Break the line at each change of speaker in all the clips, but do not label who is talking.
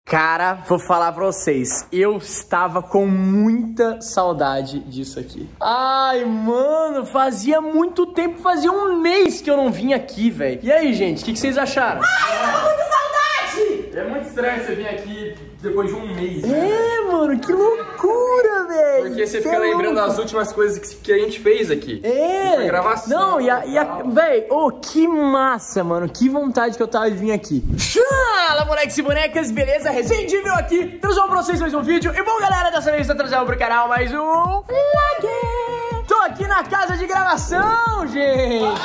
Cara, vou falar pra vocês, eu estava com muita saudade disso aqui. Ai, mano, fazia muito tempo, fazia um mês que eu não vim aqui, velho. E aí, gente, o que vocês acharam?
Ai, eu tô com muita saudade!
É muito estranho você vir aqui depois de um mês, né?
É, mano, que loucura, velho.
Porque você fica lembrando das últimas coisas que a gente fez aqui.
É.
Foi gravação.
Não, véi, que massa, mano. Que vontade que eu tava de vir aqui. Fala, moleques e bonecas, beleza? Resident Evil aqui. Trazendo pra vocês mais um vídeo. E bom, galera, dessa vez tô trazendo pro canal mais um Vlog. Tô aqui na casa de gravação, gente.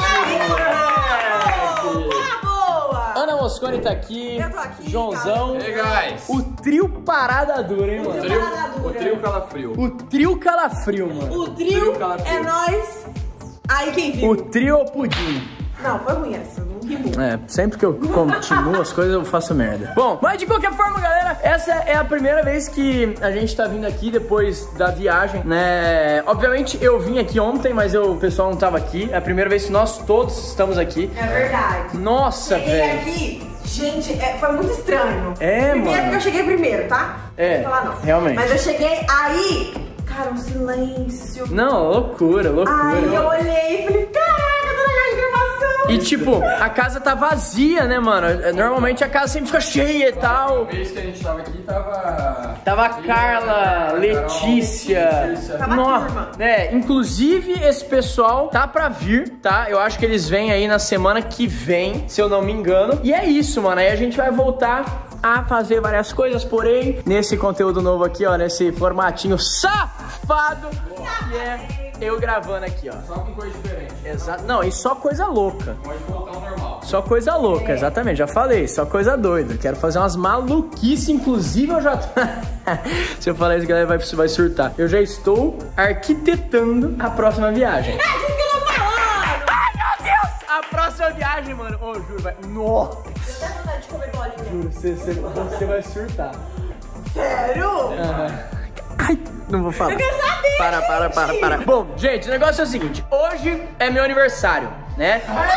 Ana Mosconi tá aqui.
Eu tô aqui.
Joãozão.
Hey, guys.
O trio parada dura, hein, mano?
O trio calafrio.
O trio calafrio, mano.
O trio é nós. Aí quem viu?
O trio pudim.
Não, foi ruim essa, não rimou.
É, sempre que eu continuo as coisas eu faço merda. Bom, mas de qualquer forma, galera, essa é a primeira vez que a gente tá vindo aqui depois da viagem, né? Obviamente eu vim aqui ontem, mas o pessoal não tava aqui. É a primeira vez que nós todos estamos aqui.
É verdade.
Nossa,
Cheguei
velho.
aqui, gente, foi muito estranho.
É,
primeiro
mano.
porque eu cheguei primeiro, tá?
É,
Não vou falar, não.
realmente.
Mas eu cheguei aí, cara, um silêncio.
Não, loucura, loucura.
Aí eu olhei e falei, caraca, eu tô na casa de gravação.
E tipo, a casa tá vazia, né, mano? Normalmente a casa sempre fica cheia e tal.
A vez que a gente tava aqui,
Tava a Carla, Letícia.
Tava a turma.
Inclusive esse pessoal tá pra vir, tá? Eu acho que eles vêm aí na semana que vem, se eu não me engano. E é isso, mano. Aí a gente vai voltar a fazer várias coisas, porém, nesse conteúdo novo aqui, ó, nesse formatinho safado, que é eu gravando aqui, ó.
Só com coisa diferente.
Exato. Não, e só coisa louca.
Pode voltar ao normal.
Só coisa louca, exatamente, já falei, só coisa doida. Quero fazer umas maluquices, inclusive eu já tô... Se eu falar isso, a galera vai surtar. Eu já estou arquitetando a próxima viagem.
É disso que eu vou falar!
Ai, meu Deus! A próxima viagem, mano, ô, juro, vai... Nossa!
Eu tenho vontade de comer bolinha.
Juro, você vai surtar.
Sério?
Ai, não vou falar.
Eu quero saber!
Para. Bom, gente, o negócio é o seguinte. Hoje é meu aniversário, né?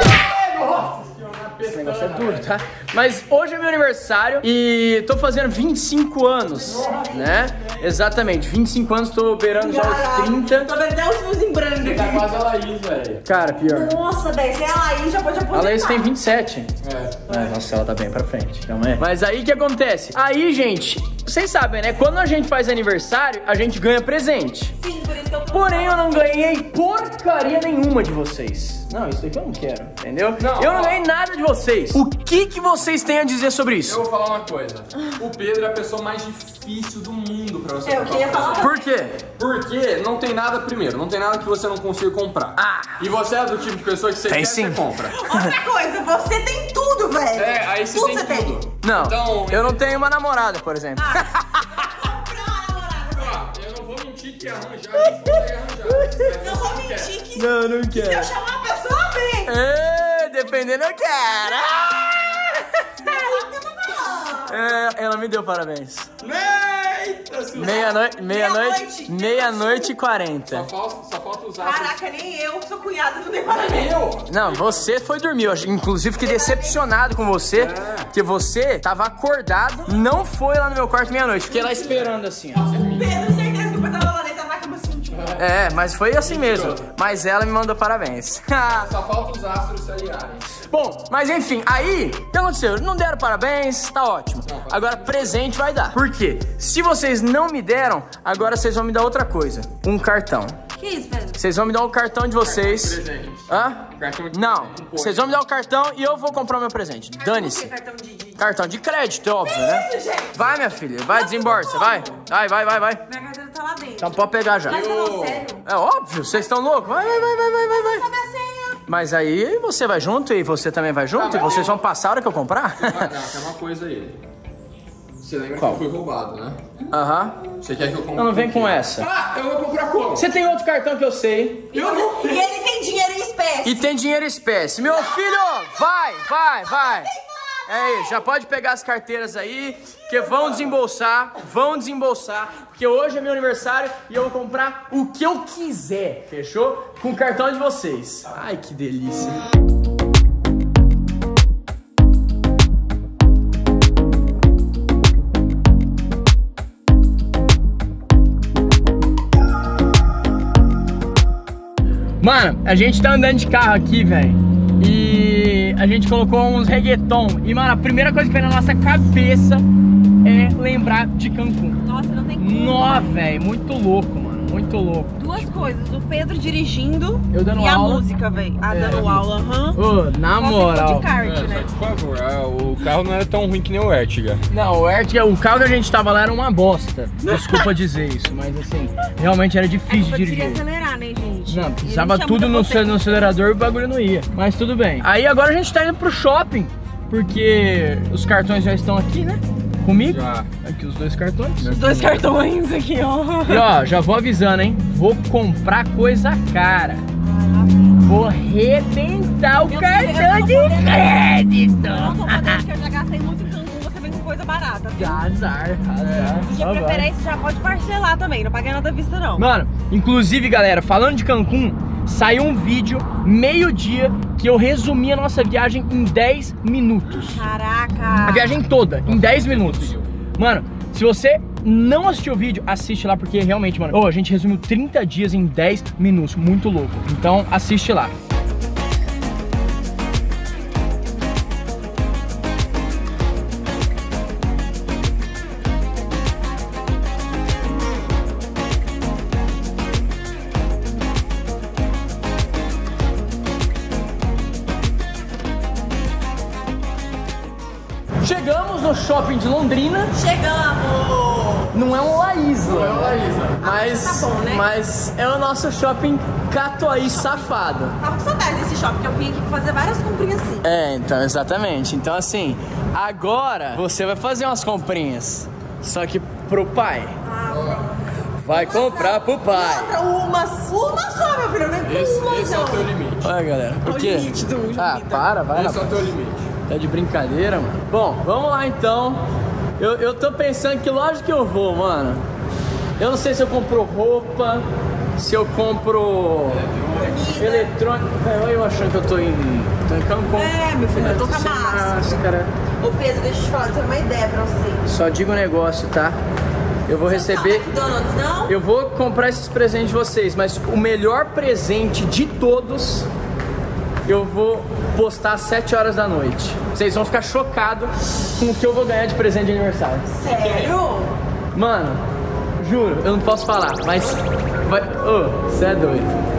Esse negócio é duro, tá? Mas hoje é meu aniversário e tô fazendo 25 anos, né? Exatamente, 25 anos, tô beirando já os 30.
Tô vendo até os fios em branco
Tá
aqui.
quase a Laís, velho.
Cara, pior.
Nossa, velho, se ela aí já pode aposentar.
A Laís tem 27.
É.
Nossa, ela tá bem pra frente, calma aí. Mas aí o que acontece? Aí, gente, vocês sabem, né? Quando a gente faz aniversário, a gente ganha presente.
Sim, por isso que eu tô...
Porém, eu não ganhei porcaria nenhuma de vocês. Não, isso aqui eu não quero, entendeu?
Não,
eu não
ó.
ganhei nada de vocês. O que vocês têm a dizer sobre
Eu
isso?
vou falar uma coisa. O Pedro é a pessoa mais difícil do mundo pra você
Eu queria falar...
Por quê?
Porque não tem nada, primeiro, não tem nada que você não consiga comprar.
Ah.
E você é do tipo de pessoa que você
Tem
quer,
sim.
você compra.
Outra coisa, você tem tudo, velho.
É, aí você
tudo
tem tudo.
Não,
Então,
eu não tenho uma namorada, por exemplo.
ó, eu não vou mentir que arranjar, você consegue arranjar. Mas
Não
você
vou
não quer.
mentir que
Não, não
se eu
quero.
chamar a pessoa, vem.
Dependendo, eu quero. Ela me deu parabéns.
Eita,
Meia-noite e 40.
Só falta usar.
Caraca, nem eu, que sou cunhada do parabéns.
Não, você foi dormir. Eu, inclusive, fiquei decepcionado com você. Porque você tava acordado, não foi lá no meu quarto meia-noite. Fiquei lá esperando assim, ó.
Pedro, certeza que o Pedro tava lá deitado na cama assim, tipo...
É, mas foi assim mesmo. Mas ela me mandou parabéns.
Só falta os astros se aliarem.
Bom, mas enfim, aí, o que aconteceu? Não deram parabéns, tá ótimo. Agora, presente vai dar. Por quê? Se vocês não me deram, agora vocês vão me dar outra coisa. Um cartão.
Que isso, Pedro?
Vocês vão me dar o cartão de vocês.
Presente.
Hã?
Cartão de
Não,
presente.
vocês vão me dar o cartão e eu vou comprar o meu presente. Dane-se.
Cartão de...
Cartão de crédito, é óbvio, né?
Isso, gente.
Vai, minha filha, vai, desembolsa, vai. Vai.
Minha carteira tá lá dentro.
Então pode pegar já.
Mas não, sério.
É óbvio, vocês estão loucos? Vai.
Sabe a senha?
Mas aí você vai junto e você também vai junto? E vocês vão passar a hora que eu comprar?
Ah, tem uma coisa aí. Você lembra
Qual?
que foi roubado, né?
Aham.
Você quer que eu compre?
Não, não vem com essa.
Ah, eu vou comprar como?
Você tem outro cartão que eu sei.
Eu não
E ele tem dinheiro em espécie.
E tem dinheiro em espécie. Meu filho, vai. É isso, já pode pegar as carteiras aí, que vão desembolsar, porque hoje é meu aniversário e eu vou comprar o que eu quiser, fechou? Com o cartão de vocês. Ai, que delícia. Mano, a gente tá andando de carro aqui, velho. E a gente colocou uns reggaeton. E, mano, a primeira coisa que vem na nossa cabeça é lembrar de Cancún.
Nossa, não tem como.
Nó, velho, muito louco, mano. Muito louco.
Duas coisas, o Pedro dirigindo
Eu dando
e
aula.
a música, velho. Dando aula,
Ô, na moral.
de kart, né?
Por favor, o carro não era tão ruim que nem o Ertiga.
Não, o Ertiga, o carro que a gente tava lá era uma bosta. Desculpa dizer isso, mas assim, realmente era difícil de
Eu queria
dirigir.
acelerar, né, gente?
Não,
E
precisava
tinha
tudo
muita
no acelerador e o bagulho não ia. Mas tudo bem. Aí agora a gente tá indo pro shopping, porque os cartões já estão aqui, né? Comigo.
Já.
Aqui os dois cartões.
Os dois cartões aqui, ó.
E ó, já vou avisando, hein? Vou comprar coisa cara. Vou arrebentar o cartão de crédito.
Eu não tô podendo, porque eu já gastei muito em Cancún, você vem com coisa barata. Viu?
Azar.
De preferência, já pode parcelar também, não paguei nada à vista, não.
Mano, inclusive, galera, falando de Cancún, saiu um vídeo, meio-dia, que eu resumi a nossa viagem em 10 minutos.
Caraca.
A viagem toda, em 10 minutos. Mano, se você não assistiu o vídeo, assiste lá, porque realmente, mano, a gente resumiu 30 dias em 10 minutos, muito louco. Então, assiste lá. Chegamos no shopping de Londrina.
Chegamos!
Não é um Laísa.
Não é o Laísa.
Mas,
tá bom, né?
mas é o nosso shopping Catuaí safado.
Tava com saudade desse shopping, que eu vim aqui fazer várias comprinhas assim.
É, então, exatamente. Então, assim, agora você vai fazer umas comprinhas. Só que pro pai. Vai comprar pro pai.
Uma só, meu filho, nem com uma
Esse é o teu limite.
Olha, galera. Por
Olha o
quê?
limite do
Ah,
Jupiter.
para, vai,
Esse é o
rapaz.
teu limite.
Tá de brincadeira, mano? Bom, vamos lá então. Eu tô pensando que loja que eu vou, mano. Eu não sei se eu compro roupa, se eu compro eletrônico. Olha eu achando que eu tô em Cancún.
É, meu filho, eu tô com a
Sem
máscara. Ô Pedro, deixa eu te falar, eu tenho uma ideia pra você.
Só digo um negócio, tá? Eu vou receber.
McDonald's, não?
Eu vou comprar esses presentes de vocês, mas o melhor presente de todos eu vou postar às 7 horas da noite. Vocês vão ficar chocados com o que eu vou ganhar de presente de aniversário.
Sério?
Mano, juro, eu não posso falar, mas vai. Ô, você é doido.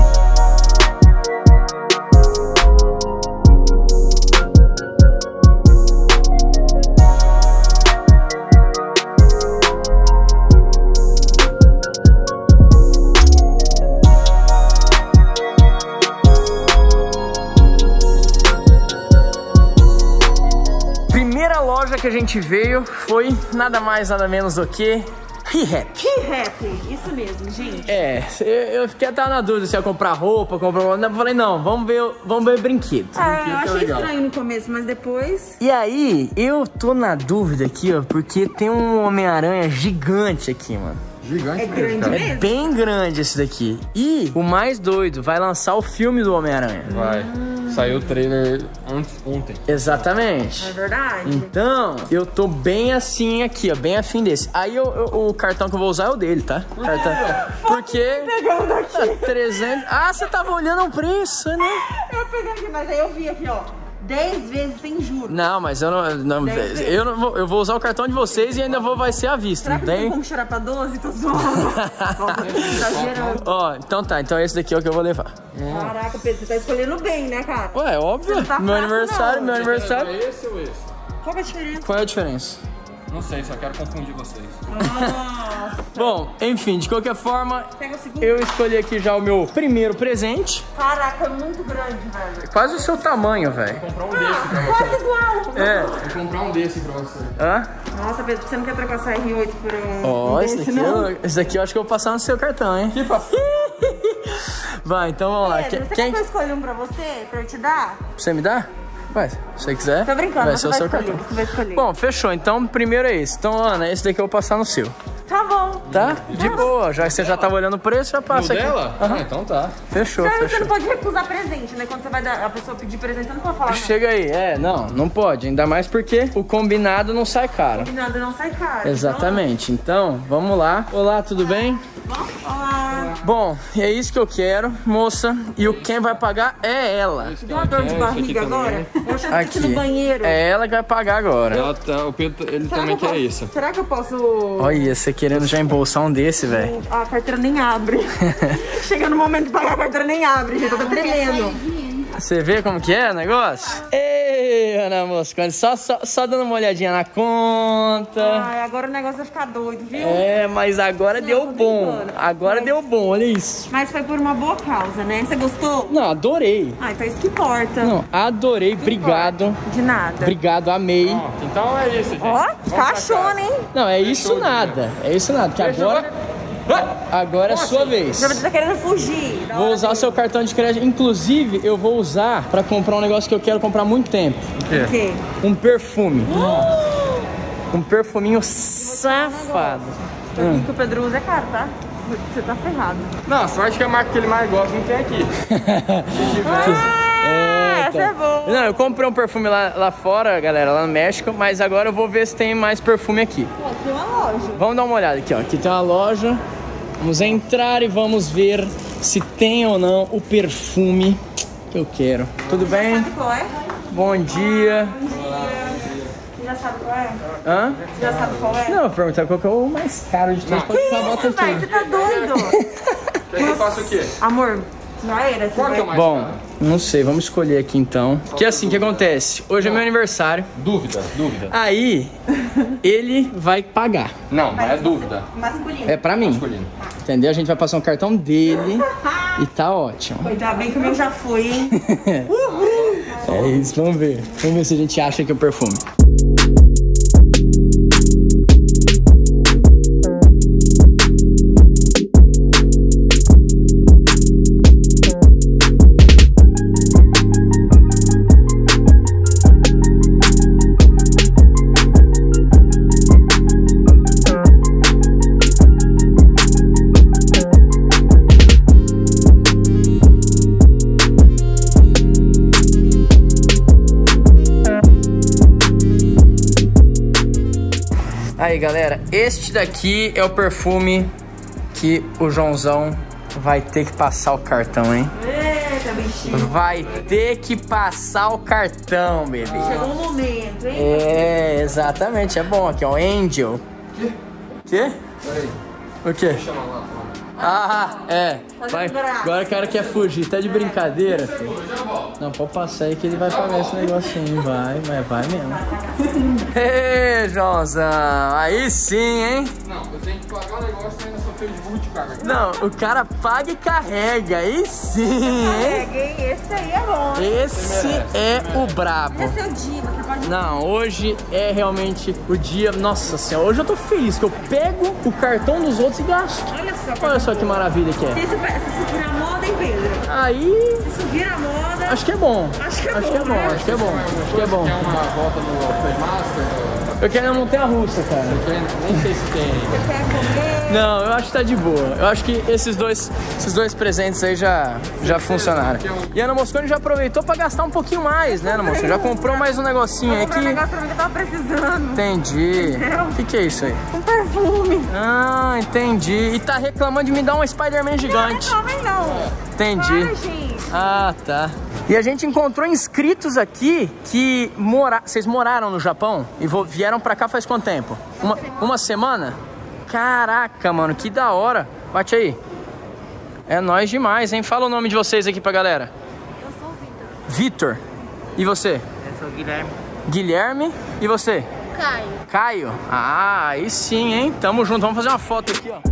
Primeira loja que a gente veio foi nada mais, nada menos do que ReHap.
ReHap, isso mesmo, gente.
É, eu fiquei até na dúvida se ia comprar roupa, Eu falei, não, vamos ver brinquedo.
Eu achei estranho no começo, mas depois...
E aí, eu tô na dúvida aqui, ó, porque tem um Homem-Aranha gigante aqui, mano.
Gigante
É grande
cara.
mesmo?
Bem grande esse daqui. E o mais doido, vai lançar o filme do Homem-Aranha.
Vai. Saiu o trailer ontem.
Exatamente.
É verdade?
Então, eu tô bem assim aqui, ó, bem afim desse. Aí o cartão que eu vou usar é o dele, tá? Porque...
Pegando aqui.
300... Ah, você tava olhando o preço, né?
Eu peguei aqui, mas aí eu vi aqui, ó. 10 vezes sem juros.
Não, mas eu não eu vou usar o cartão de vocês e ainda vai ser à vista,
Será
não
que não tem
tem?
como chorar pra 12? Tô zoando. Nossa, exagerando.
Ó, então tá, então esse daqui é o que eu vou levar.
Caraca, Pedro, você tá escolhendo bem, né, cara?
Ué, óbvio,
Não tá
meu
fácil,
aniversário,
não.
meu aniversário.
Esse ou esse?
Qual que é a diferença?
Qual é a diferença?
Não sei, só quero confundir vocês.
Nossa.
Bom, enfim, de qualquer forma,
Pega o segundo.
eu escolhi aqui já o meu primeiro presente.
Caraca, é muito grande, velho.
Quase o seu tamanho, velho.
Vou comprar um desse pra você.
Quase igual.
É.
Vou comprar um desse pra você.
Hã?
Nossa, Pedro, você não quer trocar essa R8 por um
Ó,
desse,
esse daqui eu acho que eu vou passar no seu cartão, hein? Vai, então vamos lá.
Pedro, você quer que eu escolha um pra você? Pra eu te dar?
Você me dá? Vai, se você quiser.
Tô brincando,
vai
você
ser o
vai
seu
escolher,
cartão.
você vai escolher.
Bom, fechou. Então, primeiro é esse. Então, Ana, esse daqui eu vou passar no seu.
Tá bom.
Tá? De boa. Já que você já tava olhando o preço, já
O
passa aqui.
dela? Ah, então tá.
Fechou,
Você
fechou.
não pode recusar presente, né? Quando você vai dar, a pessoa pedir presente, você não pode falar não.
Chega aí. É, não pode. Ainda mais porque o combinado não sai caro.
Nada não sai caro.
Exatamente. Então, vamos lá. Olá, tudo bem?
Então, olá.
Bom, é isso que eu quero, moça. E quem vai pagar é ela.
Deu uma dor de barriga agora? Eu achava que no banheiro.
É ela que vai pagar agora.
Ela tá, o Pedro, ele também quer isso.
Será que eu posso...
Olha, você querendo já embolsar um desse, velho.
A carteira nem abre. Chega no momento de pagar, a carteira nem abre, gente. Eu tô tremendo.
Você vê como que é o negócio? Ei, Ana Moscone, só dando uma olhadinha na conta.
Ai, agora o negócio vai ficar doido, viu?
É, mas agora deu bom. Agora deu bom, olha isso.
Mas foi por uma boa causa, né? Você gostou?
Não, adorei.
Ah, então isso que importa.
Não, adorei, obrigado.
De nada.
Obrigado, amei.
Então é isso, gente.
Ó, caixona, hein?
Não, é isso nada. É isso nada, que agora é a sua vez.
Já tá querendo fugir.
Vou usar o seu cartão de crédito. Inclusive, eu vou usar pra comprar um negócio que eu quero comprar há muito tempo.
O quê?
Um perfume. Um perfuminho safado.
O que o Pedro usa é caro, tá? Você tá ferrado.
Não, sorte que a marca que ele mais gosta não tem aqui.
Essa é boa.
Não, eu comprei um perfume lá fora, galera, lá no México, mas agora eu vou ver se tem mais perfume aqui.
Pô, aqui é uma loja.
Vamos dar uma olhada aqui, ó. Aqui tem uma loja. Vamos entrar e vamos ver se tem ou não o perfume que eu quero. Tudo bem?
Sabe qual é?
Bom dia.
Você já sabe qual é?
Hã?
Você já sabe qual é?
Não, eu vou perguntar qual que é o mais caro de todos. Pode ficar, bota
Isso, velho,
tudo.
você tá doido?
Quer que eu faça o quê?
Amor, já era. Você
Qual que é o
vai...
mais
Bom,
caro?
não sei, vamos escolher aqui então. Que é assim, o que acontece? Hoje é meu aniversário.
Dúvida.
Aí, ele vai pagar.
Não, mas é dúvida.
Masculino.
É pra mim.
Masculino.
Entendeu? A gente vai passar um cartão dele e tá ótimo.
Ainda bem que o meu já foi, hein?
É isso, vamos ver. Vamos ver se a gente acha que é o perfume. Aí, galera, este daqui é o perfume que o Joãozão vai ter que passar o cartão, hein?
Eita, bichinho.
Vai ter que passar o cartão, bebê.
Chegou o momento, hein?
É, exatamente, é bom aqui, ó, Angel. Quê?
Peraí.
O quê?
Chama lá.
Ah, é. Vai,
braço.
agora o cara quer fugir, tá de brincadeira, filho. Não, pode passar aí que ele vai pagar esse negocinho, vai, mas vai mesmo. Ê, Joãozão, aí sim, hein?
Não, eu tenho que pagar o negócio e ainda só fez burro de carga.
Não, o cara paga e carrega, aí sim, hein?
Peguei, esse aí é bom.
Esse é o brabo.
Esse é o dia, você pode...
Não, hoje é realmente o dia. Nossa senhora, hoje eu tô feliz que eu pego o cartão dos outros e gasto. Olha só que maravilha que é.
Se subir a moda, hein, Pedro?
Aí,
Se subir a moda...
acho que é bom.
Acho que é
Acho que é
bom,
bom,
né?
acho que é bom. Acho que é bom.
Quer uma volta no Playmaster?
Eu quero na montanha-russa, cara.
Nem sei se tem.
Você quer comer?
Não, eu acho que tá de boa. Eu acho que esses dois presentes aí já comprou E a Ana Moscone já aproveitou pra gastar um pouquinho mais, né, Ana Moscone? Já comprou mais um negocinho
Comprei um
aqui.
negócio pra mim que eu tava precisando.
Entendi. O que é isso aí?
Um perfume.
Ah, entendi. E tá reclamando de me dar um Spider-Man gigante.
Não, vem não.
Entendi.
Para, gente.
Ah, tá. E a gente encontrou inscritos aqui que vocês moraram no Japão e vieram pra cá faz quanto tempo? Uma semana? Caraca, mano, que da hora. Bate aí. É nóis demais, hein? Fala o nome de vocês aqui pra galera.
Eu sou o
Vitor.
Vitor.
E você?
Eu sou o Guilherme.
Guilherme. E você?
Caio.
Caio. Ah, aí sim, hein? Tamo junto. Vamos fazer uma foto aqui, ó.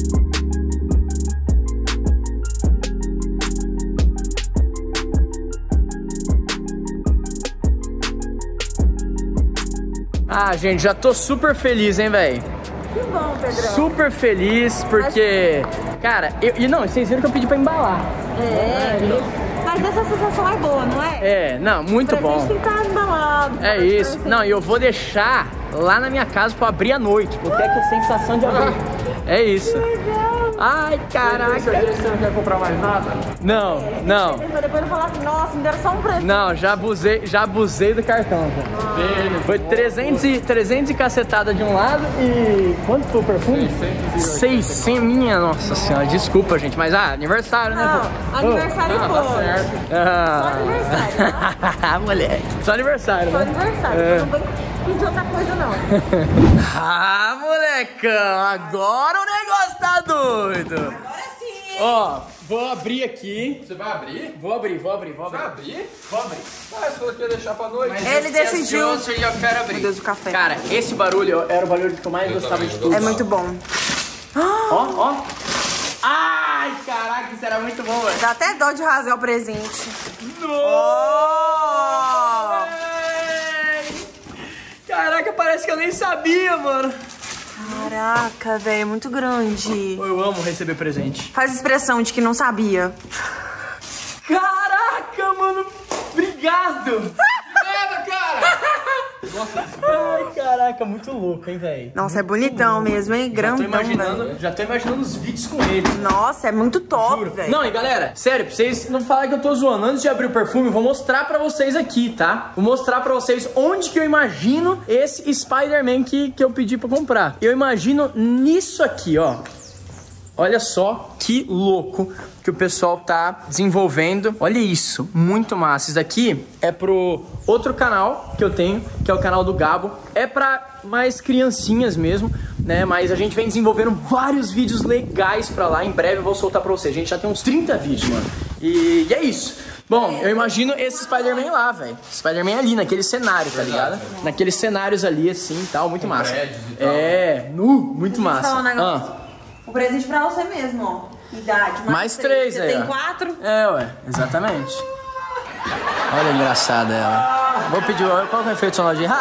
Ah, gente, já tô super feliz, hein, velho?
Que bom, Pedrão.
Super feliz, porque... Cara, vocês viram que eu pedi pra embalar.
Mas essa sensação é boa, não é?
É, não, muito bom.
Tem que estar embalado.
É isso. Não, e eu vou deixar lá na minha casa pra abrir à noite, porque é que a sensação de abrir. É isso.
Legal.
Ai, caraca.
Você não quer comprar mais nada?
Não.
Pra depois eu falar assim, nossa, me deram só um presente.
Não, já abusei do cartão. Foi 300 e cacetada de um lado e... Quanto foi o perfume? 600. Minha nossa senhora, desculpa, gente, mas aniversário, né?
Não, aniversário
Tá certo.
Só aniversário, tá?
Moleque. Só aniversário,
Só
né?
aniversário, não vem pedir outra coisa, não.
Molecão, agora o negócio tá doido.
Agora sim, hein?
Ó, vou abrir aqui.
Você vai abrir?
Vou abrir.
Vai abrir?
Vou abrir.
Ah, você falou que ia deixar pra noite.
Mas
Ele
esse
decidiu.
ansioso, eu já quero abrir.
Meu Deus, o café.
Cara, esse barulho era o barulho que eu mais gostava
também,
de
eu
tudo.
É muito bom.
Ó. Ai, caraca, isso era muito bom, velho.
Dá até dó de rasgar o presente.
Caraca, parece que eu nem sabia, mano.
Caraca, velho, é muito grande.
Eu amo receber presente.
Faz expressão de que não sabia.
Caraca, mano. Obrigado.
Nada, cara!
Ai, caraca, muito louco, hein, velho.
Nossa, é bonitão mesmo, hein? Grandão, velho.
Já tô imaginando os vídeos com ele.
Nossa, é muito top, velho.
Não, e galera, sério, pra vocês não falarem que eu tô zoando, antes de abrir o perfume, eu vou mostrar pra vocês aqui, tá? Vou mostrar pra vocês onde que eu imagino esse Spider-Man que eu pedi pra comprar. Eu imagino nisso aqui, ó. Olha só que louco que o pessoal tá desenvolvendo. Olha isso, muito massa. Isso daqui é pro outro canal que eu tenho, que é o canal do Gabo. É pra mais criancinhas mesmo, né? Mas a gente vem desenvolvendo vários vídeos legais pra lá. Em breve eu vou soltar pra vocês. A gente já tem uns 30 vídeos, mano. E é isso. Bom, eu imagino esse Spider-Man lá, velho. Spider-Man ali, naquele cenário, tá ligado? Naqueles cenários ali, assim, e tal, muito massa.
prédios e tal.
É, muito massa.
falar um negócio. O presente pra você mesmo, ó. Idade,
Mais 3
Você
aí,
tem
ó.
4?
É, ué, exatamente. Olha a engraçada ela. Vou pedir, qual que é o efeito sonoro de...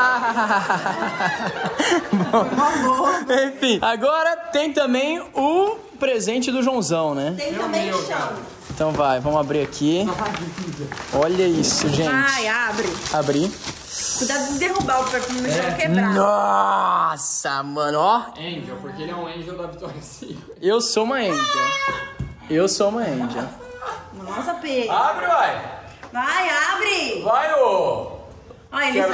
Bom, enfim, agora tem também o presente do Joãozão, né?
Tem também chão.
Então vai, vamos abrir aqui. Olha isso, gente.
Ai, abre.
Abrir.
Cuidado de derrubar o perfume no chão quebrar.
Nossa, mano, ó.
Angel, porque ele é um Angel da Vitória Secret.
Eu sou uma Angel. Eu sou uma Angel.
Nossa, Pedro.
Abre, vai!
Vai, abre.
Vai, ô!
Olha, ele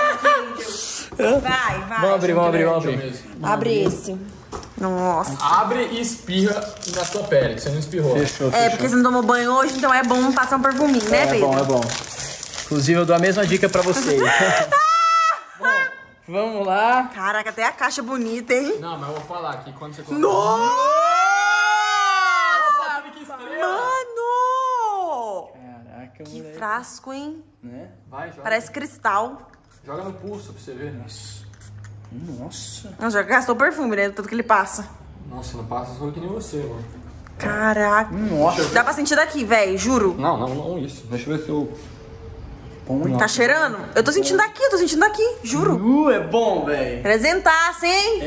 Vai.
Vamos abrir.
Mesmo.
Abre esse. Nossa.
Abre e espirra na sua pele, que você não espirrou.
Fechou.
É, porque você não tomou banho hoje, então é bom passar um perfuminho, né, Pedro?
É bom. Inclusive, eu dou a mesma dica pra vocês. Bom, vamos lá.
Caraca, até a caixa bonita, hein?
Não, mas eu vou falar aqui quando você coloca.
Nossa!
Sabe que estrela?
Mano!
Caraca,
Que
moleque.
frasco, hein?
Né?
Vai, joga.
Parece cristal.
Joga no pulso pra você ver.
Nossa.
Não, já gastou perfume, né? Tudo que ele passa.
Nossa, não passa só que nem você, mano.
Caraca.
Nossa.
Dá pra sentir daqui, velho, juro.
Não isso. Deixa eu ver se eu...
Tá cheirando? Eu tô sentindo daqui, juro.
É bom, velho.
Presentaço, hein?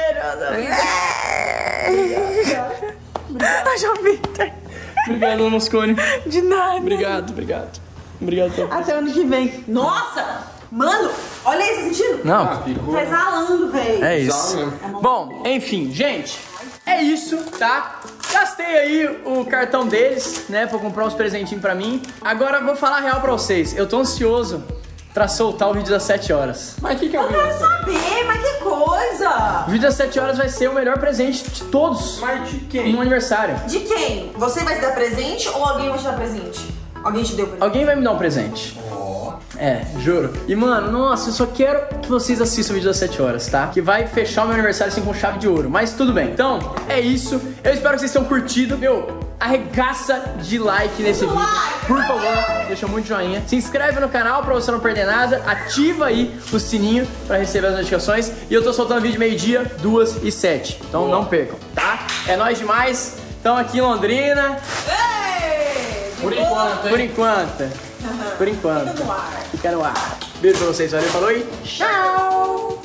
Tá, João Vitor.
Obrigado, Moscone.
De nada.
Obrigado.
Até ano que vem. Nossa! Mano, olha aí, tá sentindo?
Não,
Tá exalando, velho.
é isso. Bom, enfim, gente, é isso, tá? Gastei aí o cartão deles, né, pra comprar uns presentinhos pra mim. Agora eu vou falar a real pra vocês. Eu tô ansioso pra soltar o vídeo das 7 horas.
Mas o que é o
Eu quero saber, mas que coisa!
O vídeo das 7 horas vai ser o melhor presente de todos
Mas de quem?
no aniversário.
De quem? Você vai se dar presente ou alguém vai te dar presente? Alguém te deu presente?
Alguém vai me dar um presente. É, juro. E, mano, nossa, eu só quero que vocês assistam o vídeo das 7 horas, tá? Que vai fechar o meu aniversário assim com chave de ouro. Mas tudo bem. Então, é isso. Eu espero que vocês tenham curtido. Meu, arregaça de like nesse vídeo. Por favor, deixa muito joinha. Se inscreve no canal pra você não perder nada. Ativa aí o sininho pra receber as notificações. E eu tô soltando vídeo meio-dia, 2 e 7. Então não percam, tá? É nóis demais. Estamos aqui em Londrina.
Por enquanto, hein?
Por enquanto. Por enquanto. Fica no ar. Beijo pra vocês. Valeu, falou e tchau!